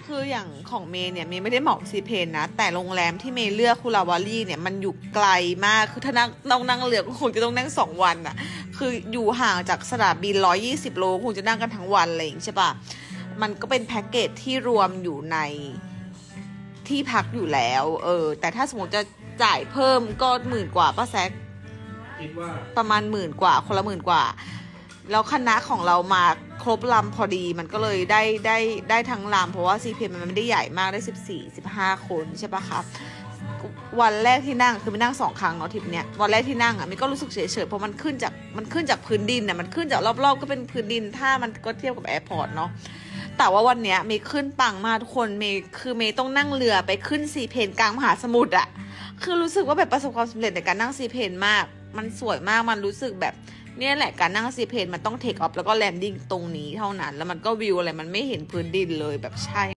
คืออย่างของเมย์เนี่ยเมย์ไม่ได้เหมาซีเพนนะแต่โรงแรมที่เมย์เลือกคุราวารีเนี่ยมันอยู่ไกลมากคือถ้านั่งเรือก็คงจะต้องนั่ง2 วันอ่ะคืออยู่ห่างจากสนามบิน120 โลคงจะนั่งกันทั้งวันอะไรอย่างใช่ปะมันก็เป็นแพ็กเกจที่รวมอยู่ในที่พักอยู่แล้วแต่ถ้าสมมติจะจ่ายเพิ่มก็10,000 กว่าป้าแซคคิดว่าประมาณ10,000 กว่าคนละ10,000 กว่าแล้วคณะของเรามาครบลำพอดีมันก็เลยได้ทั้งลำเพราะว่าซีเพมันไม่ได้ใหญ่มากได้14-15 คนใช่ปะครับวันแรกที่นั่งคือไม่นั่ง2 ครั้งเนาะทริปเนี้ยวันแรกที่นั่งอ่ะมันก็รู้สึกเฉยๆเพราะมันขึ้นจากพื้นดินอ่ะมันขึ้นจากรอบๆก็เป็นพื้นดินถ้ามันก็เทียบกับแอร์พอร์ตเนาะแต่ว่าวันเนี้ยเมย์ขึ้นปังมากทุกคนเมย์ต้องนั่งเรือไปขึ้นซีเพนกลางมหาสมุทรอ่ะคือรู้สึกว่าแบบประสบความสำเร็จในการนั่งซีเพนมากมันสวยมากมันรู้สึกแบบเนี่ยแหละการนั่งซีเพนมันต้องเทคออฟแล้วก็แลนดิ้งตรงนี้เท่านั้นแล้วมันก็วิวอะไรมันไม่เห็นพื้นดินเลยแบบใช่